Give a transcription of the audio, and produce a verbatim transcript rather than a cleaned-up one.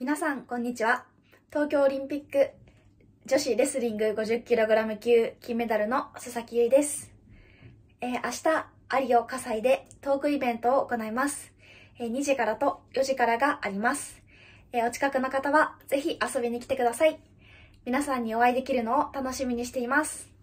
皆さん、こんにちは。東京オリンピック女子レスリング ごじゅっキログラム 級金メダルの佐々木優衣です。えー、明日、有オ葛西でトークイベントを行います。えー、にじからとよじからがあります。えー、お近くの方はぜひ遊びに来てください。皆さんにお会いできるのを楽しみにしています。